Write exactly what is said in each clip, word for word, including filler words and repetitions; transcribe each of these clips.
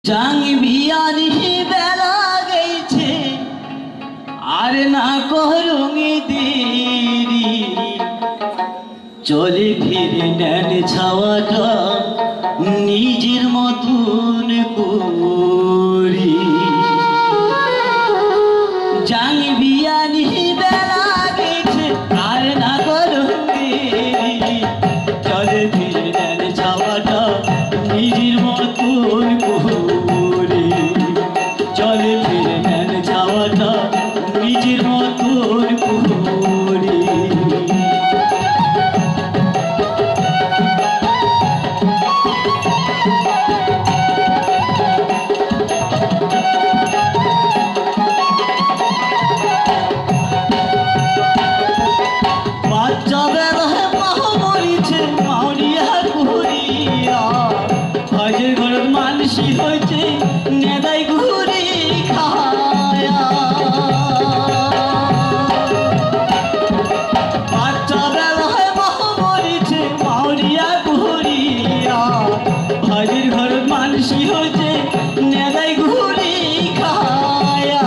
जांग बियानी बेला गई छे आर ना करूंगी देरी चले फिरे नैन छावाटा निजेर मतन करी जांग बियानी बेला गई छे आर ना करूंगी देरी चले फिरे नैन छावाटा निजेर मतन करी चले फिरे नैन छावाटा निजेर मतन करी नेदाई घुरी खाया बाच्चा बेलाय मरिছে माउरिया घुरिया भाजिर घर मानसी होचे नेदाई घुरी खाया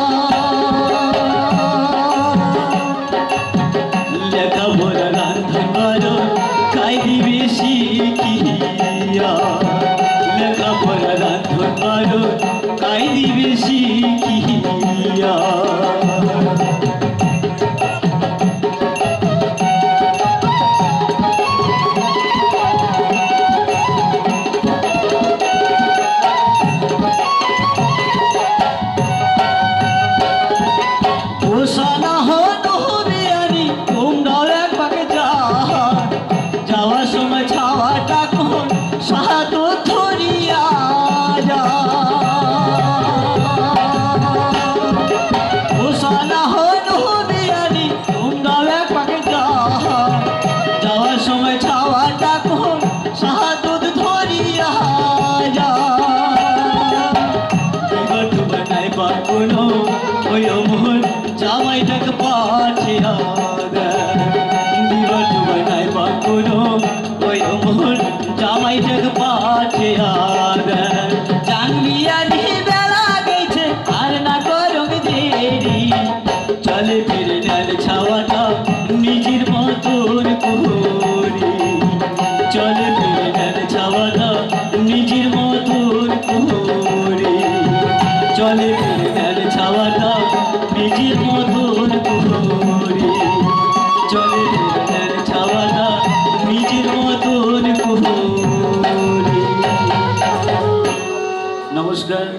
लेखा बोला रांधन बारो कायदी बेशी किया लेखा बोला रांधन बारो कायदी बेशी किया ओसाना हो नहबियानी তোমরাও এক পাকে যাও যাওয়ার সময় ছাওয়াটা কোন সাহাতো ধরিয়া যা ওসানা हो নহবিয়ানি তোমরাও এক পাকে যাও যাওয়ার সময় ছাওয়াটা কোন সাহাতো ধরিয়া যা বিগত বানাই বাকুনো ওই মোহন জামাইটাক পাঠিয়া দে বিগত বানাই বাকুনো ওই মোহন জামাইটাক পাঠিয়া দে জানবিয়ানি বেলা গেছে আর না করুক দেরি চলে ফিরে নেন ছাওয়াটা নিজের মতন করি চলে ফিরে নেন ছাওয়াটা নিজের মতন করি চলে ফিরে নেন ছাওয়াটা নিজের মতন করি চলে ফিরে নেন ছাওয়াটা নিজের মতন করি। নমস্কার।